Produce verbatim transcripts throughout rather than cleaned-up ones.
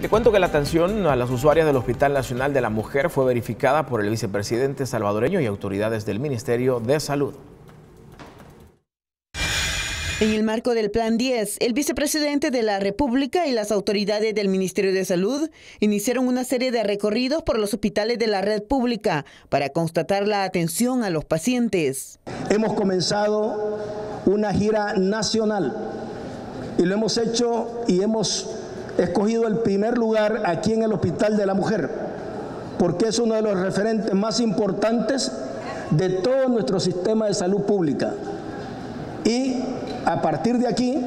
Te cuento que la atención a las usuarias del Hospital Nacional de la Mujer fue verificada por el vicepresidente salvadoreño y autoridades del Ministerio de Salud. En el marco del Plan diez, el vicepresidente de la República y las autoridades del Ministerio de Salud iniciaron una serie de recorridos por los hospitales de la red pública para constatar la atención a los pacientes. Hemos comenzado una gira nacional y lo hemos hecho y hemos escogido el primer lugar aquí en el Hospital de la Mujer, porque es uno de los referentes más importantes de todo nuestro sistema de salud pública. Y a partir de aquí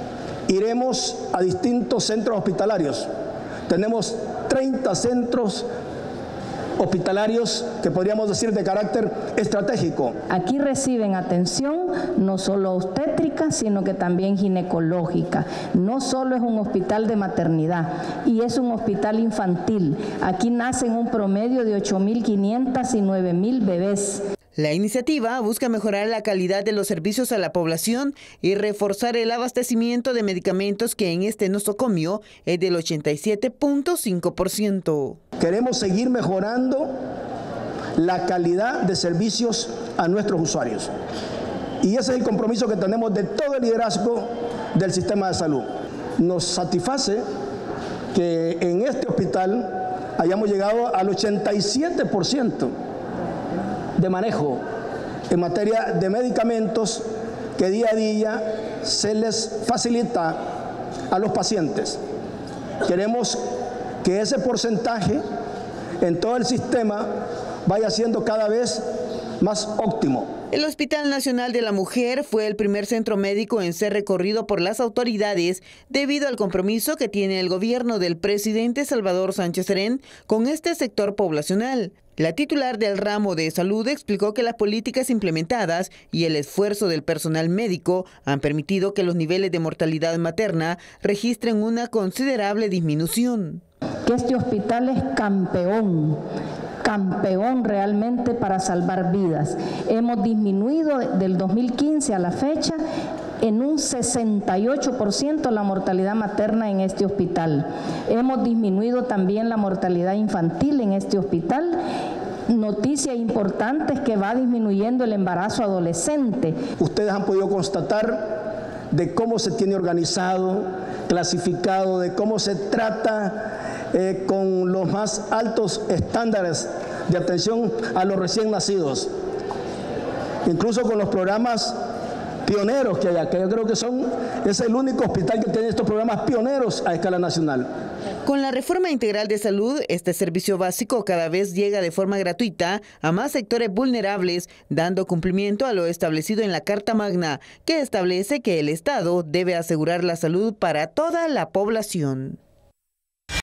iremos a distintos centros hospitalarios. Tenemos treinta centros hospitalarios que podríamos decir de carácter estratégico. Aquí reciben atención no solo obstétrica, sino que también ginecológica. No solo es un hospital de maternidad, y es un hospital infantil. Aquí nacen un promedio de ocho mil quinientos y nueve mil bebés. La iniciativa busca mejorar la calidad de los servicios a la población y reforzar el abastecimiento de medicamentos, que en este nosocomio es del ochenta y siete punto cinco por ciento. Queremos seguir mejorando la calidad de servicios a nuestros usuarios. Y ese es el compromiso que tenemos de todo el liderazgo del sistema de salud. Nos satisface que en este hospital hayamos llegado al ochenta y siete por ciento de manejo en materia de medicamentos que día a día se les facilita a los pacientes. Queremos que ese porcentaje en todo el sistema vaya siendo cada vez más óptimo. El Hospital Nacional de la Mujer fue el primer centro médico en ser recorrido por las autoridades debido al compromiso que tiene el gobierno del presidente Salvador Sánchez Serén con este sector poblacional. La titular del ramo de salud explicó que las políticas implementadas y el esfuerzo del personal médico han permitido que los niveles de mortalidad materna registren una considerable disminución. Que este hospital es campeón. campeón realmente para salvar vidas. Hemos disminuido del dos mil quince a la fecha en un sesenta y ocho por ciento la mortalidad materna en este hospital. Hemos disminuido también la mortalidad infantil en este hospital. Noticia importante es que va disminuyendo el embarazo adolescente. Ustedes han podido constatar de cómo se tiene organizado, clasificado, de cómo se trata Eh, con los más altos estándares de atención a los recién nacidos, incluso con los programas pioneros que hay acá. Yo creo que son, es el único hospital que tiene estos programas pioneros a escala nacional. Con la reforma integral de salud, este servicio básico cada vez llega de forma gratuita a más sectores vulnerables, dando cumplimiento a lo establecido en la Carta Magna, que establece que el Estado debe asegurar la salud para toda la población.